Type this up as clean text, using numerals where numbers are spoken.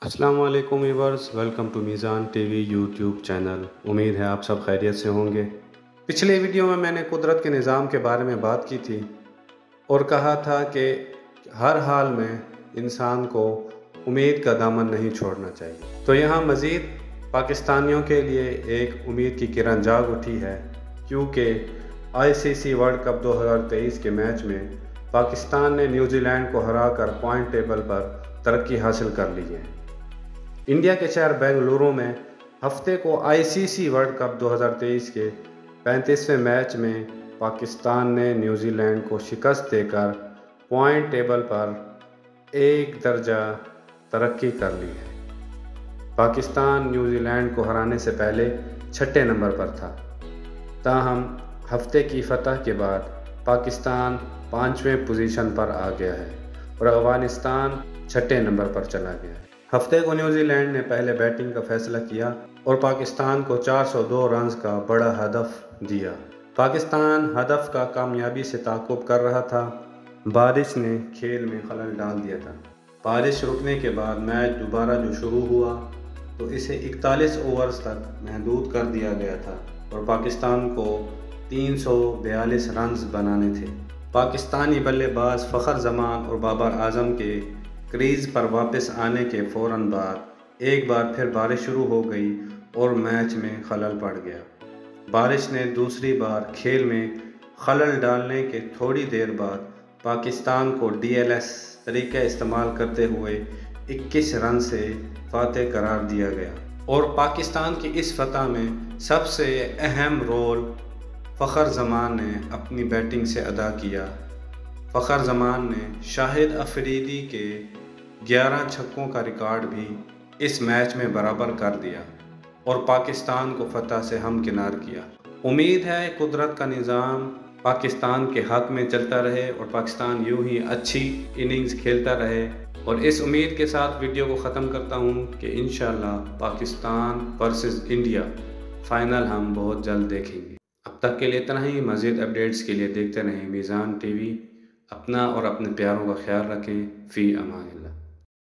अस्सलाम वालेकुम viewers, welcome to Meezan TV YouTube channel. उम्मीद है आप सब खैरियत से होंगे। पिछले वीडियो में मैंने कुदरत के निज़ाम के बारे में बात की थी और कहा था कि हर हाल में इंसान को उम्मीद का दामन नहीं छोड़ना चाहिए। तो यहाँ मज़ीद पाकिस्तानियों के लिए एक उम्मीद की किरण जाग उठी है, क्योंकि ICC वर्ल्ड कप 2023 के मैच में पाकिस्तान ने न्यूजीलैंड को हराकर पॉइंट टेबल पर तरक्की हासिल कर ली है। इंडिया के शहर बेंगलुरु में हफ्ते को ICC वर्ल्ड कप 2023 के 35वें मैच में पाकिस्तान ने न्यूजीलैंड को शिकस्त देकर पॉइंट टेबल पर एक दर्जा तरक्की कर ली है। पाकिस्तान न्यूजीलैंड को हराने से पहले 6ठे नंबर पर था, ताहम हफ्ते की फतह के बाद पाकिस्तान 5वें पोजीशन पर आ गया है और अफगानिस्तान 6ठे नंबर पर चला गया है। हफ्ते को न्यूजीलैंड ने पहले बैटिंग का फैसला किया और पाकिस्तान को 402 रन का बड़ा हदफ दिया। पाकिस्तान हदफ का कामयाबी से ताक़ुब कर रहा था। बारिश ने खेल में खलल डाल दिया था। बारिश रुकने के बाद मैच दोबारा जो शुरू हुआ तो इसे 41 ओवर्स तक महदूद कर दिया गया था और पाकिस्तान को 342 रन बनाने थे। पाकिस्तानी बल्लेबाज फ़खर जमान और बाबर आजम के क्रीज पर वापस आने के फ़ौरन बाद एक बार फिर बारिश शुरू हो गई और मैच में खलल पड़ गया। बारिश ने दूसरी बार खेल में खलल डालने के थोड़ी देर बाद पाकिस्तान को DLS तरीका इस्तेमाल करते हुए 21 रन से फातेह करार दिया गया और पाकिस्तान की इस फतह में सबसे अहम रोल फ़खर जमान ने अपनी बैटिंग से अदा किया। फ़खर जमान ने शाहिद अफरीदी के 11 छक्कों का रिकॉर्ड भी इस मैच में बराबर कर दिया और पाकिस्तान को फतह से हमकिनार किया। उम्मीद है कुदरत का निज़ाम पाकिस्तान के हक़ में चलता रहे और पाकिस्तान यूं ही अच्छी इनिंग्स खेलता रहे। और इस उम्मीद के साथ वीडियो को ख़त्म करता हूं कि इंशाअल्लाह पाकिस्तान वर्सेस इंडिया फ़ाइनल हम बहुत जल्द देखेंगे। अब तक के लिए इतना ही। मज़ीद अपडेट्स के लिए देखते रहें मीज़ान टीवी। अपना और अपने प्यारों का ख्याल रखें। फ़ी अमान।